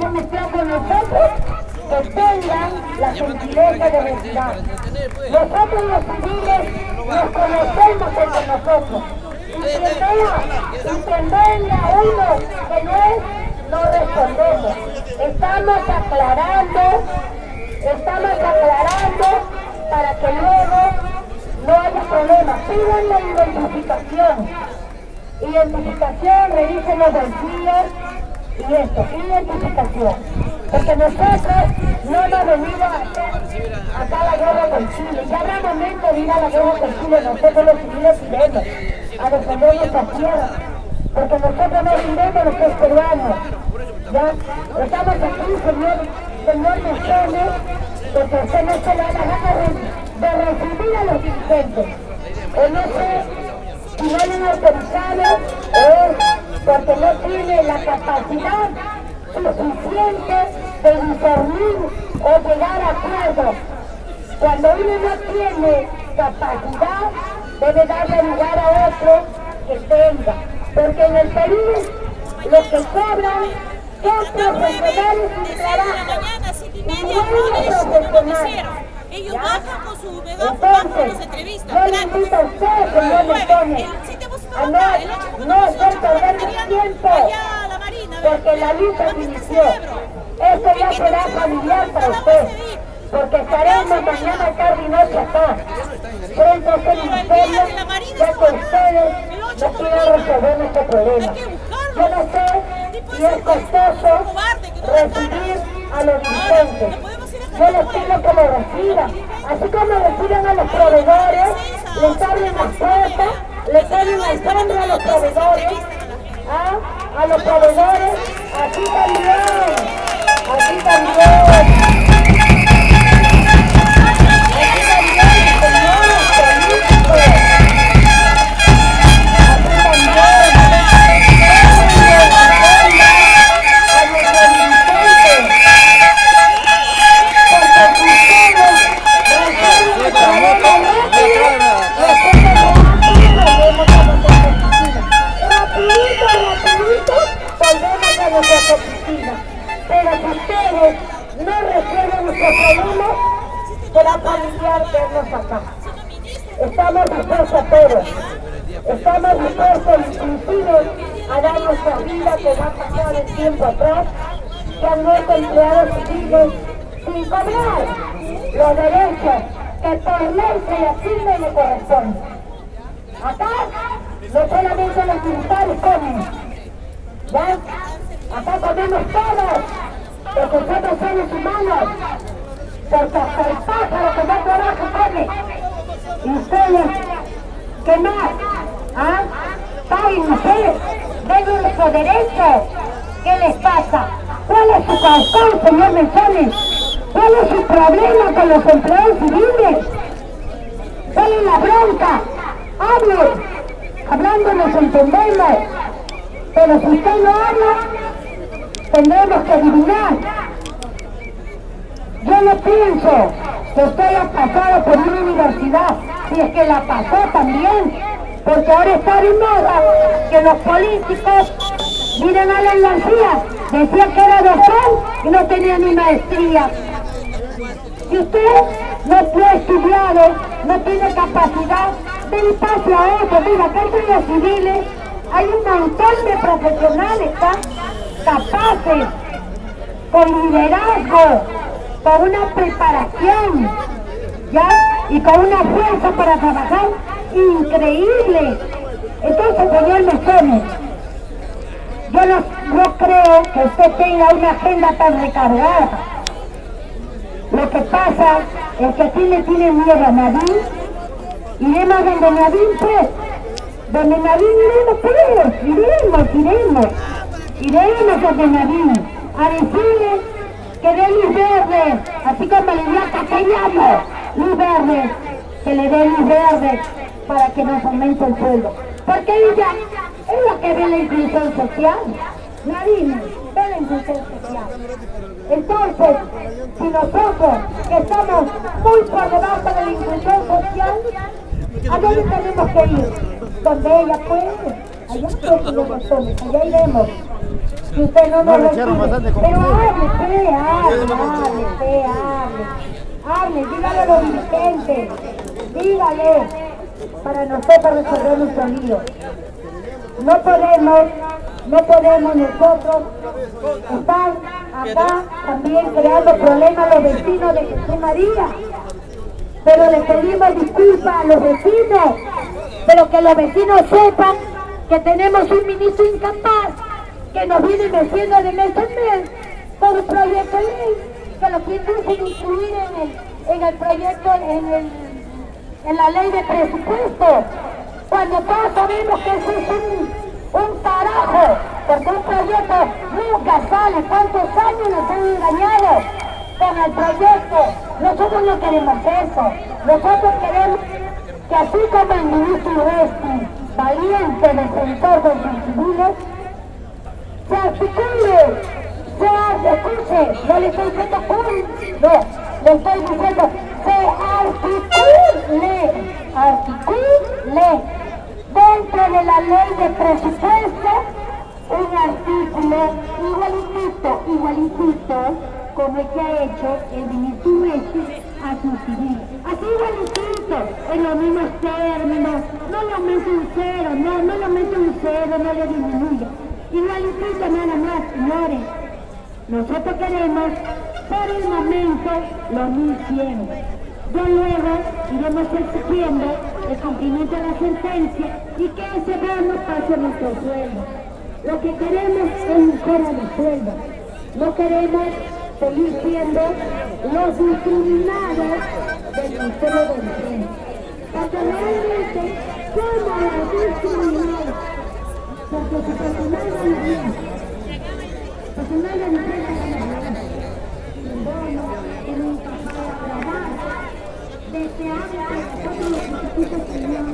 quieren mezclar con nosotros, que tengan la gentileza de retirar. Nosotros los civiles nos conocemos entre nosotros. Y entenderle a uno que no es, no respondemos. Estamos aclarando para que luego no haya problemas. Pidan la identificación, revisen los bolsillos y esto, identificación. Porque nosotros no hemos venido a hacer acá la guerra con Chile. Ya habrá momento de ir a la guerra con Chile, nosotros los civiles iremos a defender nuestra tierra. Porque nosotros no iremos los que es peruanos. ¿Ya? Estamos aquí, señor Mesones, porque usted no se le da la gana de recibir a los dirigentes. O no sé si no le han autorizado o porque no tiene la capacidad suficiente de discernir o llegar a acuerdos. Cuando uno no tiene capacidad, debe darle lugar a otro que tenga. Porque en el Perú, los que cobran son profesionales sin trabajo. Ellos bajan con su megáfono, nos entrevistan. Yo le invito a usted, señor Mesones, a no hacer perder el tiempo, porque la lucha se inició. Esto ya será familiar para usted, porque estaremos mañana, tarde y noche acá, frente a este ministerio, ya que ustedes no quieren resolver nuestro problema. Yo no sé si es costoso recibir a los dirigentes. Yo les pido que lo reciban, así como reciben a los proveedores, les abren las puertas, le ponen alfombra a los proveedores, a los proveedores, así también, señores políticos. Pero si ustedes no resuelven nuestros problemas, será familiar vernos acá. Estamos dispuestos a todo. Estamos dispuestos inclusive a dar nuestra vida, que va a pasar el tiempo atrás, que han muerto empleados civiles sin cobrar los derechos que por ley se le asignan y le corresponden. Acá no solamente los militares comen, ¿ya? Acá comemos todos, porque somos seres humanos, porque hasta el pájaro que no trabaja come. Y ustedes, ¿qué más? Paguen ustedes, den nuestro derecho. ¿Qué les pasa? ¿Cuál es su causal, señor Mesones? ¿Cuál es su problema con los empleados civiles? ¿Cuál es la bronca? Hablen, hablando nos entendemos, pero si usted no habla, tendremos que adivinar. Yo no pienso que usted haya pasado por una universidad, si es que la pasó también, porque ahora está de moda que los políticos miren a la García, decía que era doctor y no tenía ni maestría. Si usted no ha estudiado, no tiene capacidad, denle paso a eso. Mira, acá entre los civiles hay un montón de profesionales capaces, con liderazgo, con una preparación, ¿ya? Y con una fuerza para trabajar increíble. Entonces, señor Mesones, yo no creo que usted tenga una agenda tan recargada. Lo que pasa es que aquí le tienen miedo a Nadine. Iremos donde Nadine, pues. Donde Nadine iremos, pues. Iremos donde Nadine a decirle que dé luz verde, así como le dio a Castellano, luz verde, que le dé luz verde para que nos aumente el sueldo. Porque ella es la que ve la inclusión social. Nadine ve la inclusión social. Entonces, si nosotros, que estamos muy por debajo de la inclusión social, ¿a dónde tenemos que ir? Donde ella puede. Allá pues, allá iremos. Si usted no nos echaron bastante pero combustible. hable, dígale a los dirigentes, dígale, para nosotros resolver nuestro lío. No podemos nosotros estar acá también creando problemas a los vecinos de Jesús María. Pero le pedimos disculpas a los vecinos, pero que los vecinos sepan que tenemos un ministro incapaz que nos viene metiendo de mes en mes por un proyecto de ley que lo quieren incluir en el proyecto, en la ley de presupuesto, cuando todos sabemos que eso es un carajo, porque un proyecto nunca sale. ¿Cuántos años nos han engañado con el proyecto? Nosotros no queremos eso. Nosotros queremos que así como el ministro Urresti, valiente defensor de los civiles, se articule, escuche, no le estoy diciendo no, le estoy diciendo se articule dentro de la ley de presupuesto un artículo igualitito como el que ha hecho el ministro Urresti a su civil. Así igualitito, en los mismos términos, no le aumente un cero, no le aumente un cero, no le disminuya. Igualitito nada más, señores. Nosotros queremos, por el momento, los 1.100. Ya luego iremos exigiendo el cumplimiento de la sentencia y que ese bono pase a nuestro sueldo. Lo que queremos es mejora de sueldo. No queremos seguir siendo los discriminados del Ministerio de Defensa. Porque realmente somos los discriminados. Porque si personal no lo viene, personal de defensa no lo viene. El bono es un trabajo de trabajo. Deseamos que nosotros los institutos tengamos.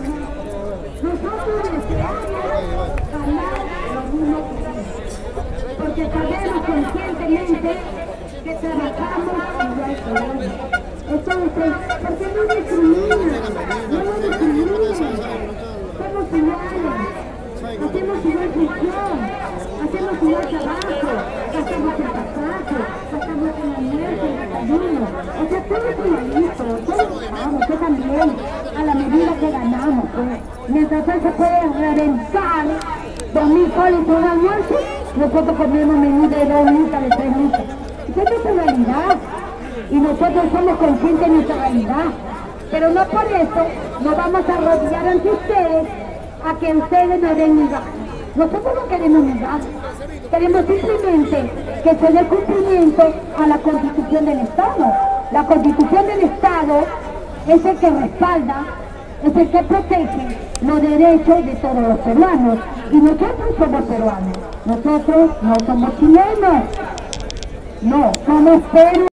Nosotros deseamos ganar lo mismo que ellos. Porque sabemos conscientemente que trabajamos igual que ellos. Entonces, ¿por qué no discriminan? No nos discriminan. Somos iguales. Hacemos igual función, hacemos igual trabajo, hacemos el pasaje, hacemos el almuerzo, el desayuno. O sea, todos igualitos, todos trabajamos, yo también, a la medida que ganamos, pues. Mientras él se puede reventar 2.000 soles por un almuerzo, nosotros comemos menú de 2 lucas, de 3 lucas. Esa es nuestra realidad, y nosotros somos conscientes de nuestra realidad. Pero no por eso nos vamos a arrodillar ante ustedes a que ustedes nos den migajas. Nosotros no queremos migajas, queremos simplemente que se dé cumplimiento a la Constitución del Estado. La Constitución del Estado es el que respalda, es el que protege los derechos de todos los peruanos. Y nosotros somos peruanos, nosotros no somos chilenos, no, somos peruanos.